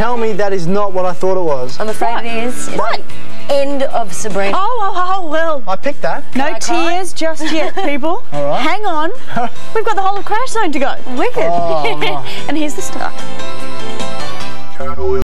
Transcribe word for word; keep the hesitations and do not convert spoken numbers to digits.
tell me that is not what I thought it was. I'm afraid What? it is. What? The end of Sabrina. Oh, oh, oh, well. I picked that. No I cry? tears just yet, people. All right. Hang on. We've got the whole of Crash Zone to go. Wicked. Oh, my. And here's the start.